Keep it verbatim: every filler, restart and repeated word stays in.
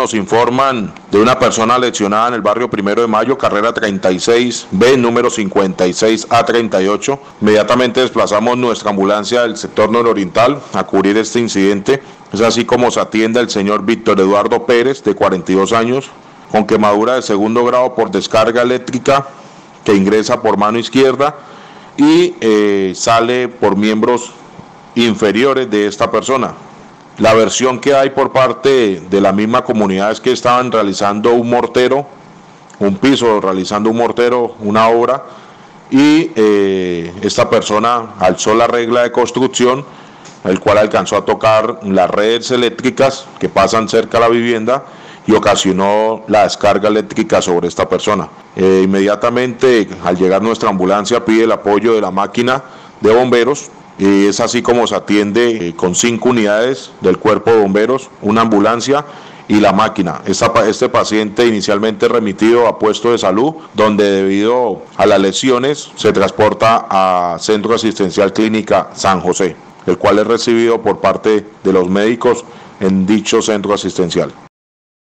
nos informan de una persona lesionada en el barrio Primero de Mayo, carrera treinta y seis B, número cincuenta y seis A treinta y ocho. Inmediatamente desplazamos nuestra ambulancia del sector nororiental a cubrir este incidente. Es así como se atiende al señor Víctor Eduardo Pérez, de cuarenta y dos años, con quemadura de segundo grado por descarga eléctrica, que ingresa por mano izquierda y eh, sale por miembros inferiores de esta persona. La versión que hay por parte de la misma comunidad es que estaban realizando un mortero, un piso, realizando un mortero, una obra, y eh, esta persona alzó la regla de construcción, el cual alcanzó a tocar las redes eléctricas que pasan cerca a la vivienda y ocasionó la descarga eléctrica sobre esta persona. Eh, inmediatamente, al llegar nuestra ambulancia, pide el apoyo de la máquina de bomberos. Y es así como se atiende eh, con cinco unidades del cuerpo de bomberos, una ambulancia y la máquina. Esta, este paciente inicialmente remitido a puesto de salud, donde debido a las lesiones se transporta a Centro Asistencial Clínica San José, el cual es recibido por parte de los médicos en dicho centro asistencial.